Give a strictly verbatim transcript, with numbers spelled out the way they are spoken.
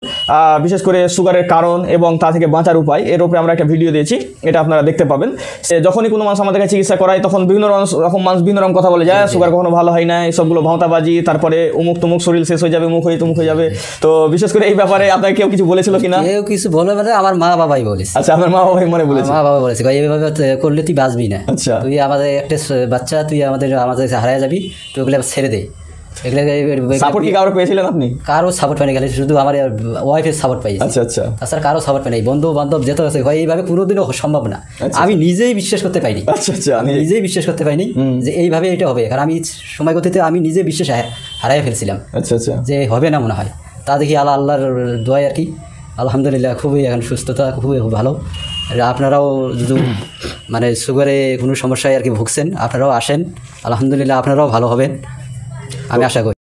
বিশেষ করে সুগারের কারণ এবং তা থেকে বাঁচার উপায় এর উপরে আমরা একটা ভিডিও দিয়েছি, এটা আপনারা দেখতে পাবেন। সে যখনই কোনো মানুষ আমাদের কাছে চিকিৎসা করায় তখন বিভিন্ন রকম মানুষ বিভিন্ন রকম কথা বলে যায়, সুগার কখনো ভালো হয় না, এইসবগুলো ভাঁওতাবাজি, তারপরে উমুক তুমুক শরীর শেষ হয়ে যাবে, মুখ হয়ে তুমুক হয়ে যাবে। তো বিশেষ করে এই ব্যাপারে আপনাকে কেউ কিছু বলেছিল কিনা? কেউ কিছু বলে মানে আমার মা বাবাই বলেছে। আচ্ছা, আমার মা বাবাই মনে বলেছে? মা বাবা বলেছে এইভাবে করলে তুই বাঁচবি না, আচ্ছা তুই আমাদের একটা বাচ্চা, তুই আমাদের আমাদের হারায় যাবি, তুই ওগুলো ছেড়ে দে। সাপোর্ট কি কারো পেয়েছিলেন আপনি? কারো সাপোর্ট পাইনি, খালি শুধু আমার ওয়াইফের সাপোর্ট পাইছি। আচ্ছা আচ্ছা। তাছাড়া কারো সাপোর্ট পাইনি, বন্ধু বান্ধব যেত আছে ভাই এইভাবে কোনোদিনও সম্ভব না। আমি নিজেই বিশ্বাস করতে পাইনি। আচ্ছা আচ্ছা, আমি নিজেই বিশ্বাস করতে পাইনি যে এইভাবে এটা হবে, কারণ আমি সময় গতিতে আমি নিজে বিশ্বাস হারাই ফেলছিলাম। আচ্ছা আচ্ছা, যে হবে না মনে হয়। তা দেখি আল্লাহ আল্লাহর দোয়াই আর কি, আলহামদুলিল্লাহ খুবই এখন সুস্থতা খুবই ভালো। আপনারাও যদি মানে সুগারে কোনো সমস্যায় আর কি ভুগছেন, আপনারাও আসেন, আলহামদুলিল্লাহ আপনারাও ভালো হবেন আমি আশা করি।